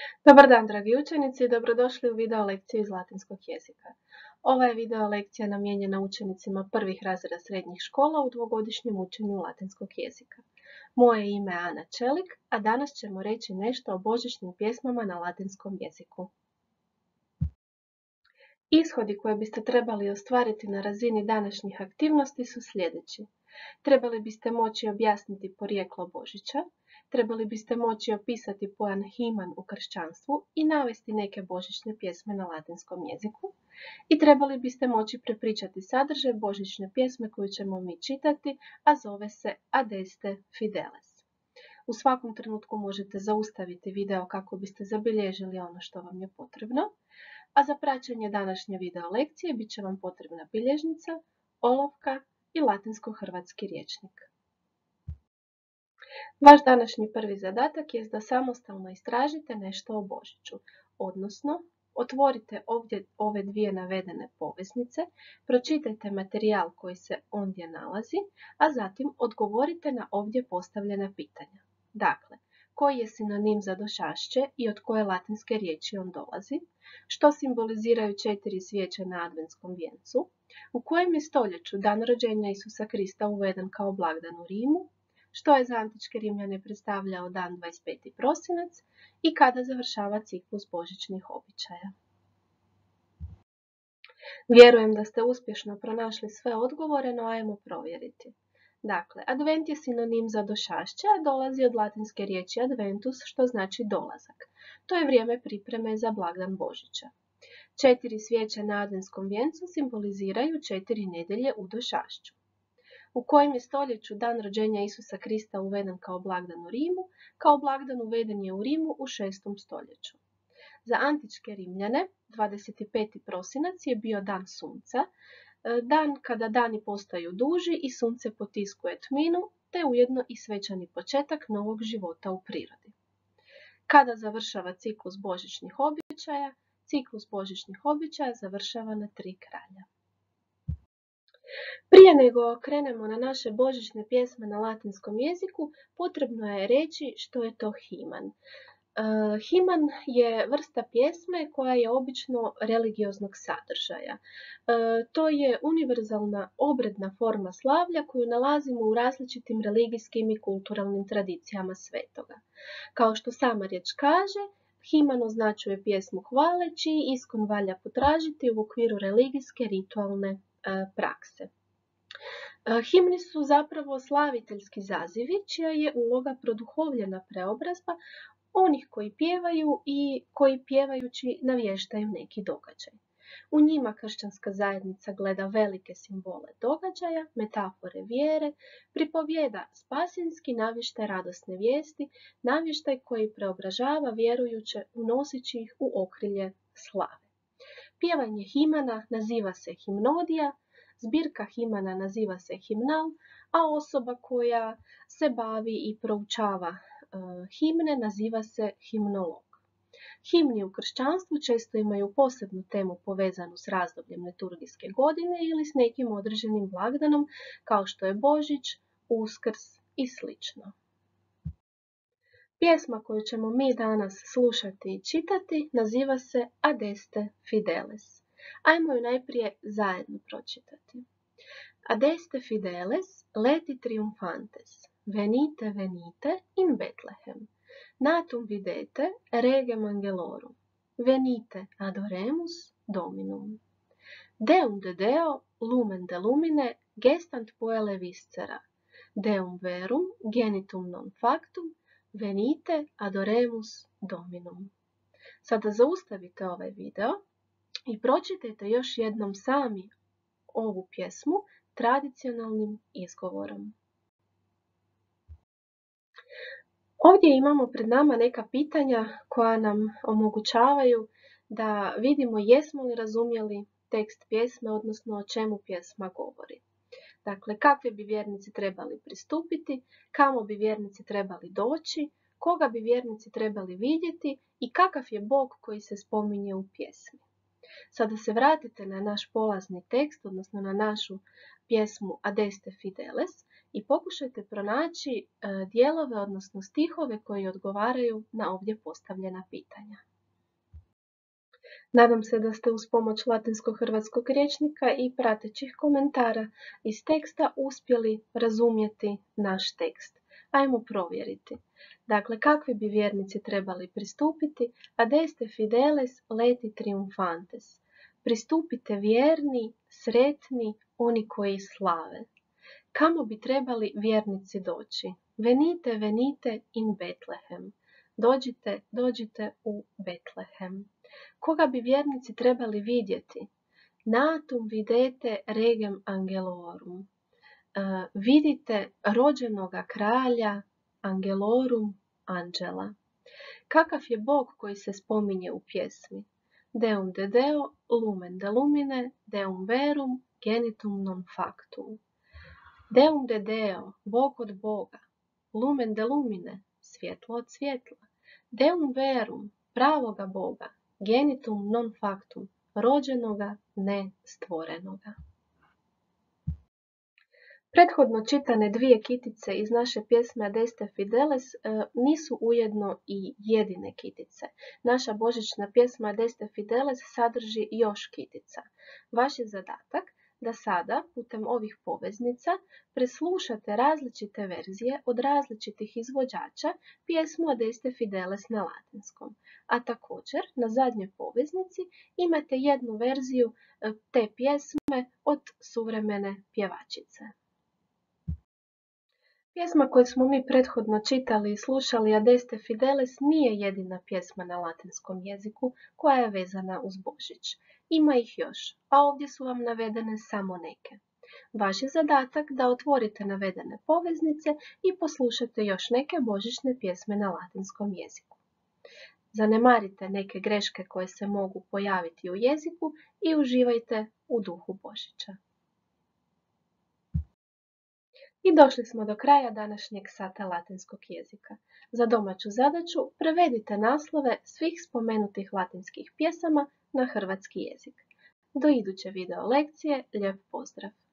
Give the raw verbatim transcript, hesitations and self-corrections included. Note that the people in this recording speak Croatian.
Dobar dan, dragi učenici, dobrodošli u video lekciju iz latinskog jezika. Ova je video lekcija namijenjena učenicima prvih razreda srednjih škola u dvogodišnjem učenju latinskog jezika. Moje ime je Ana Čelik, a danas ćemo reći nešto o božićnim pjesmama na latinskom jeziku. Ishodi koje biste trebali ostvariti na razini današnjih aktivnosti su sljedeći. Trebali biste moći objasniti porijeklo Božića, trebali biste moći opisati pojam himan u kršćanstvu i navesti neke božićne pjesme na latinskom jeziku i trebali biste moći prepričati sadržaj božićne pjesme koju ćemo mi čitati, a zove se Adeste Fideles. U svakom trenutku možete zaustaviti video kako biste zabilježili ono što vam je potrebno, a za praćenje današnje video lekcije bit će vam potrebna bilježnica, olovka i latinsko-hrvatski rječnik. Vaš današnji prvi zadatak je da samostalno istražite nešto o Božiću, odnosno otvorite ovdje ove dvije navedene poveznice, pročitajte materijal koji se ondje nalazi, a zatim odgovorite na ovdje postavljena pitanja. Dakle, koji je sinonim za došašće i od koje latinske riječi on dolazi, što simboliziraju četiri svijeće na adventskom vijencu, u kojem je stoljeću dan rođenja Isusa Krista uveden kao blagdan u Rimu, što je za antičke Rimljane predstavljao dan dvadeset peti prosinac i kada završava ciklus božićnih običaja. Vjerujem da ste uspješno pronašli sve odgovore, no ajmo provjeriti. Dakle, advent je sinonim za došašće, a dolazi od latinske riječi adventus, što znači dolazak. To je vrijeme pripreme za blagdan Božića. Četiri svijeće na adventskom vijencu simboliziraju četiri nedjelje u došašću. U kojem je stoljeću dan rođenja Isusa Krista uveden kao blagdan u Rimu, kao blagdan uveden je u Rimu u šestom stoljeću. Za antičke Rimljane dvadeset peti prosinac je bio dan sunca, dan kada dani postaju duži i sunce potiskuje tminu, te ujedno i svečani početak novog života u prirodi. Kada završava ciklus božićnih običaja, ciklus božićnih običaja završava na tri kralja. Prije nego krenemo na naše božićne pjesme na latinskom jeziku, potrebno je reći što je to himan. E, himan je vrsta pjesme koja je obično religioznog sadržaja. E, to je univerzalna obredna forma slavlja koju nalazimo u različitim religijskim i kulturalnim tradicijama svetoga. Kao što sama riječ kaže, himan označuje pjesmu hvale čiji iskon valja potražiti u okviru religijske ritualne e, prakse. Himni su zapravo slaviteljski zazivi, čija je uloga produhovljena preobrazba onih koji pjevaju i koji pjevajući navještaju neki događaj. U njima kršćanska zajednica gleda velike simbole događaja, metafore vjere, pripovijeda spasinski navještaj radosne vijesti, navještaj koji preobražava vjerujuće unoseći ih u okrilje slave. Pjevanje himana naziva se himnodija, zbirka himana naziva se himnal, a osoba koja se bavi i proučava e, himne naziva se himnolog. Himni u kršćanstvu često imaju posebnu temu povezanu s razdobljem liturgijske godine ili s nekim određenim blagdanom kao što je Božić, Uskrs i slično. Pjesma koju ćemo mi danas slušati i čitati naziva se Adeste Fideles. Ajmo ju najprije zajedno pročitati. Adeste fideles, leti triumfantes, venite, venite in Betlehem, natum videte regem angelorum, venite adoremus dominum. Deum de deo, lumen de lumine, gestant puele viscera, deum verum, genitum non factum, venite adoremus dominum. Sada zaustavite ovaj video i pročitajte još jednom sami ovu pjesmu tradicionalnim izgovorom. Ovdje imamo pred nama neka pitanja koja nam omogućavaju da vidimo jesmo li razumjeli tekst pjesme, odnosno o čemu pjesma govori. Dakle, kakve bi vjernici trebali pristupiti, kamo bi vjernici trebali doći, koga bi vjernici trebali vidjeti i kakav je Bog koji se spominje u pjesmi. Sada se vratite na naš polazni tekst, odnosno na našu pjesmu Adeste Fideles i pokušajte pronaći dijelove, odnosno stihove koji odgovaraju na ovdje postavljena pitanja. Nadam se da ste uz pomoć latinsko-hrvatskog rječnika i pratećih komentara iz teksta uspjeli razumjeti naš tekst. Ajmo provjeriti. Dakle, kakvi bi vjernici trebali pristupiti? Adeste fideles leti triumfantes. Pristupite vjerni, sretni, oni koji slave. Kamo bi trebali vjernici doći? Venite, venite in Betlehem. Dođite, dođite u Betlehem. Koga bi vjernici trebali vidjeti? Natum videte regem angelorum. Uh, vidite rođenoga kralja angelorum, anđela. Kakav je Bog koji se spominje u pjesmi? Deum de Deo, lumen de lumine, deum verum, genitum non factum. Deum de Deo, Bog od Boga. Lumen de lumine, svjetlo od svjetla. Deum verum, pravoga Boga. Genitum non factum, rođenoga, ne stvorenoga. Prethodno čitane dvije kitice iz naše pjesme Adeste Fideles nisu ujedno i jedine kitice. Naša božićna pjesma Adeste Fideles sadrži još kitica. Vaš je zadatak da sada, putem ovih poveznica, preslušate različite verzije od različitih izvođača pjesmu Adeste Fideles na latinskom. A također, na zadnjoj poveznici imate jednu verziju te pjesme od suvremene pjevačice. Pjesma koju smo mi prethodno čitali i slušali, Adeste Fideles, nije jedina pjesma na latinskom jeziku koja je vezana uz Božić. Ima ih još, a ovdje su vam navedene samo neke. Vaš je zadatak da otvorite navedene poveznice i poslušate još neke božićne pjesme na latinskom jeziku. Zanemarite neke greške koje se mogu pojaviti u jeziku i uživajte u duhu Božića. I došli smo do kraja današnjeg sata latinskog jezika. Za domaću zadaću prevedite naslove svih spomenutih latinskih pjesama na hrvatski jezik. Do iduće video lekcije, lijep pozdrav!